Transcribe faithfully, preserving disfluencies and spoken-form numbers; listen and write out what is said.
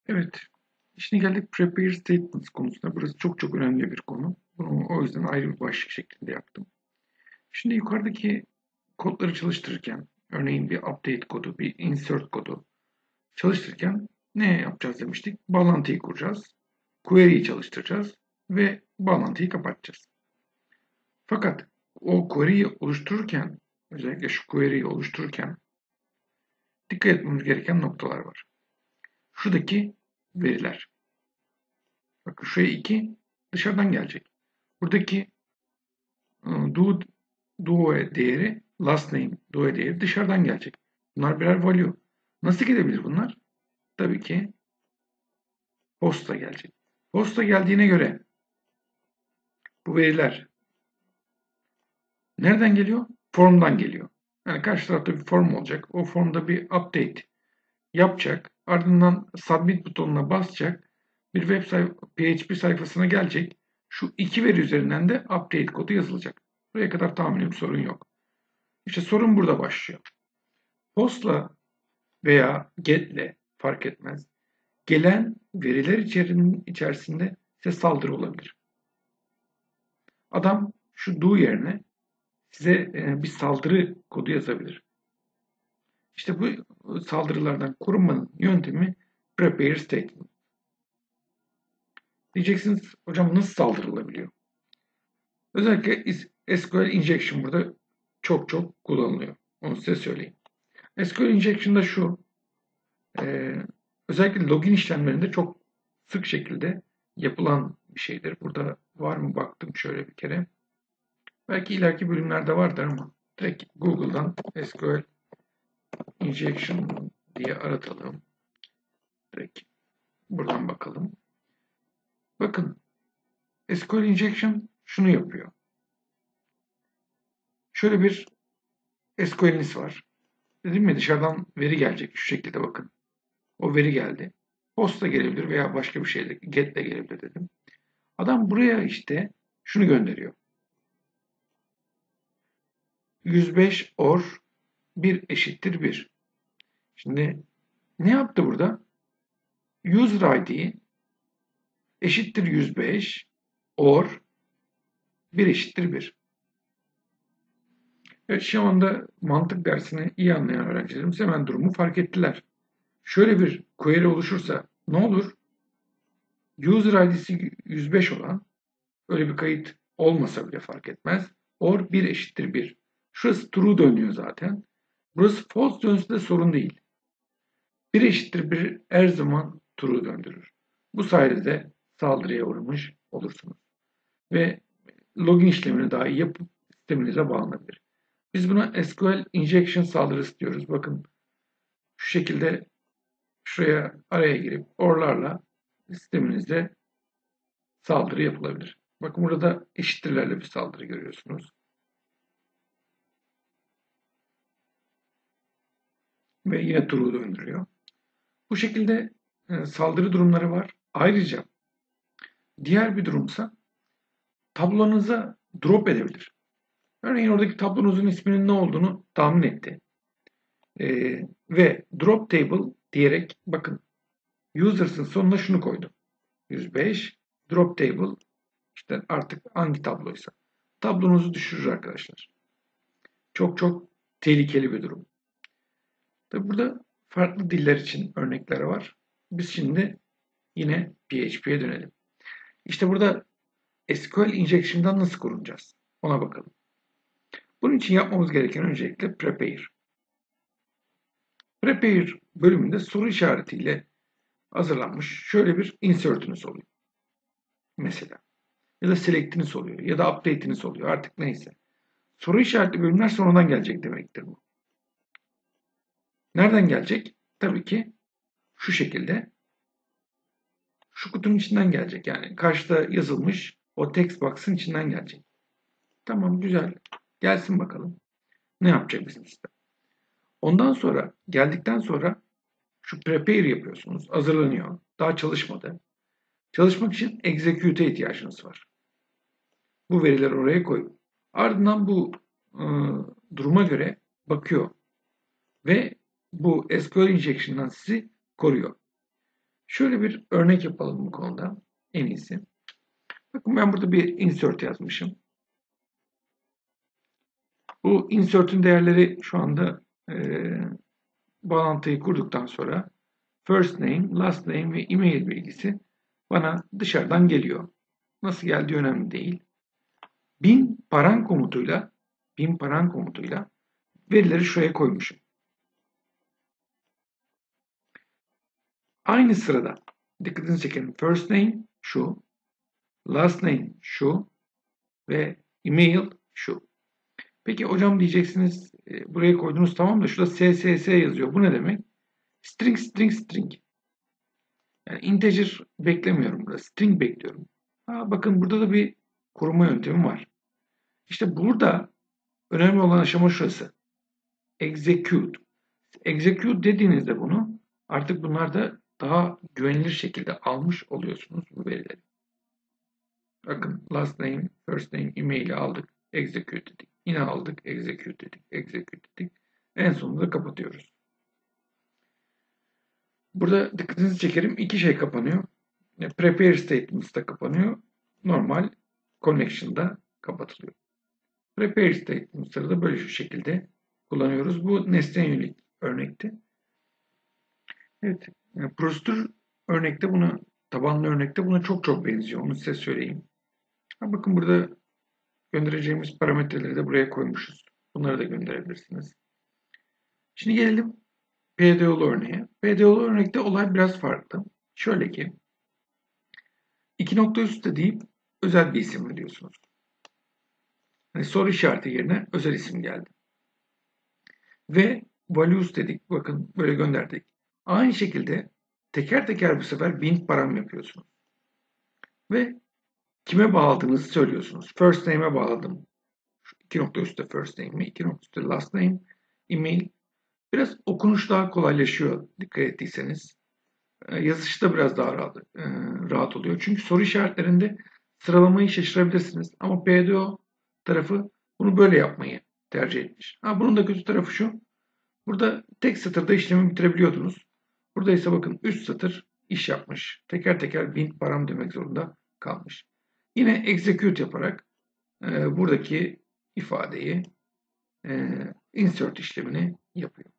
Evet. Şimdi geldik prepare statements konusuna. Burası çok çok önemli bir konu. Bunu o yüzden ayrı bir başlık şeklinde yaptım. Şimdi yukarıdaki kodları çalıştırırken, örneğin bir update kodu, bir insert kodu çalıştırırken ne yapacağız demiştik? Bağlantıyı kuracağız, query'yi çalıştıracağız ve bağlantıyı kapatacağız. Fakat o query'yi oluştururken, özellikle şu query'yi oluştururken dikkat etmemiz gereken noktalar var. Şuradaki veriler. Bakın şuraya iki dışarıdan gelecek. Buradaki do, do değeri, last name do değeri dışarıdan gelecek. Bunlar birer value. Nasıl gidebilir bunlar? Tabii ki posta gelecek. Posta geldiğine göre bu veriler nereden geliyor? Formdan geliyor. Yani karşı tarafta bir form olacak. O formda bir update yapacak. Ardından submit butonuna basacak. Bir web sayfa, P H P sayfasına gelecek. Şu iki veri üzerinden de update kodu yazılacak. Buraya kadar tahminim sorun yok. İşte sorun burada başlıyor. Post'la veya get'le fark etmez. Gelen veriler içerinin içerisinde size saldırı olabilir. Adam şu do yerine size bir saldırı kodu yazabilir. İşte bu saldırılardan korunmanın yöntemi prepare statement. Diyeceksiniz hocam nasıl saldırılabiliyor? Özellikle S Q L injection burada çok çok kullanılıyor. Onu size söyleyeyim. S Q L injection da şu. E, özellikle login işlemlerinde çok sık şekilde yapılan bir şeydir. Burada var mı baktım şöyle bir kere. Belki ileriki bölümlerde vardır ama direkt Google'dan S Q L injection diye aratalım. Direkt buradan bakalım. Bakın S Q L injection şunu yapıyor. Şöyle bir S Q L'iniz var. Dedim mi dışarıdan veri gelecek şu şekilde bakın. O veri geldi. Posta gelebilir veya başka bir şeyle get de gelebilir dedim. Adam buraya işte şunu gönderiyor. yüz beş or bir eşittir bir. Şimdi ne yaptı burada? User I D eşittir yüz beş or bir eşittir bir. Evet, şu anda mantık dersini iyi anlayan öğrencilerimiz hemen durumu fark ettiler. Şöyle bir query oluşursa ne olur? User I D'si yüz beş olan, öyle bir kayıt olmasa bile fark etmez. Or bir eşittir bir. Şurası true dönüyor zaten. Burası false dönse de sorun değil. bir eşittir bir her zaman true döndürür. Bu sayede de saldırıya uğramış olursunuz. Ve login işlemini daha iyi yapıp sisteminize bağlanabilir. Biz buna S Q L injection saldırısı diyoruz. Bakın şu şekilde şuraya araya girip orlarla sisteminizde saldırı yapılabilir. Bakın burada eşittirlerle bir saldırı görüyorsunuz. Ve yine true döndürüyor. Bu şekilde e, saldırı durumları var. Ayrıca diğer bir durumsa tablonuza drop edebilir. Örneğin oradaki tablonuzun isminin ne olduğunu tahmin etti. E, ve drop table diyerek bakın users'ın sonuna şunu koydu. yüz beş drop table işte artık hangi tabloysa. Tablonuzu düşürür arkadaşlar. Çok çok tehlikeli bir durum. Tabi burada farklı diller için örnekler var. Biz şimdi yine P H P'ye dönelim. İşte burada S Q L injection'dan nasıl korunacağız? Ona bakalım. Bunun için yapmamız gereken öncelikle prepare. Prepare bölümünde soru işaretiyle hazırlanmış şöyle bir insert'ünüz oluyor. Mesela. Ya da select'iniz oluyor. Ya da update'iniz oluyor. Artık neyse. Soru işaretli bölümler sonradan gelecek demektir bu. Nereden gelecek? Tabii ki şu şekilde. Şu kutunun içinden gelecek. Yani karşıda yazılmış o text box'ın içinden gelecek. Tamam güzel. Gelsin bakalım. Ne yapacak bizim sistem? Ondan sonra geldikten sonra şu prepare yapıyorsunuz. Hazırlanıyor. Daha çalışmadı. Çalışmak için execute'e ihtiyacınız var. Bu verileri oraya koyun. Ardından bu e, duruma göre bakıyor. Ve bu S Q L injection'dan sizi koruyor. Şöyle bir örnek yapalım bu konuda. En iyisi. Bakın ben burada bir insert yazmışım. Bu insert'ün değerleri şu anda e, bağlantıyı kurduktan sonra first name, last name ve email bilgisi bana dışarıdan geliyor. Nasıl geldiği önemli değil. Bin paran komutuyla bin paran komutuyla verileri şuraya koymuşum. Aynı sırada dikkatinizi çekelim. First name şu, last name şu ve email şu. Peki hocam diyeceksiniz e, buraya koydunuz tamam da şurada S S S yazıyor. Bu ne demek? String, string, string. Yani integer beklemiyorum burada. String bekliyorum. Ha, bakın burada da bir koruma yöntemi var. İşte burada önemli olan aşama şurası. Execute. Execute dediğinizde bunu artık bunlar da daha güvenilir şekilde almış oluyorsunuz bu verileri. Bakın last name, first name, email'i aldık. Execute dedik. Yine aldık. Execute dedik. Execute dedik. En sonunda kapatıyoruz. Burada dikkatinizi çekerim. İki şey kapanıyor. Prepare statements da kapanıyor. Normal connection'da kapatılıyor. Prepare statements'ları da böyle şu şekilde kullanıyoruz. Bu nesneye yönelik örnekti. Evet. Yani prosedür örnekte buna, tabanlı örnekte buna çok çok benziyor. Onu size söyleyeyim. Ha, bakın burada göndereceğimiz parametreleri de buraya koymuşuz. Bunları da gönderebilirsiniz. Şimdi gelelim P D O'lu örneğe. P D O'lu örnekte olay biraz farklı. Şöyle ki iki nokta üstte deyip özel bir isim veriyorsunuz. Yani soru işareti yerine özel isim geldi. Ve values dedik. Bakın böyle gönderdik. Aynı şekilde teker teker bu sefer bind param yapıyorsunuz. Ve kime bağladığınızı söylüyorsunuz. First name'e bağladım. iki nokta üstte first name'i, iki nokta üstte last name, email. Biraz okunuş daha kolaylaşıyor dikkat ettiyseniz. Yazışı da biraz daha rahat, rahat oluyor. Çünkü soru işaretlerinde sıralamayı şaşırabilirsiniz. Ama P D O tarafı bunu böyle yapmayı tercih etmiş. Ha, bunun da kötü tarafı şu. Burada tek satırda işlemi bitirebiliyordunuz. Burada ise bakın üç satır iş yapmış. Teker teker bind param demek zorunda kalmış. Yine execute yaparak e, buradaki ifadeyi e, insert işlemini yapıyor.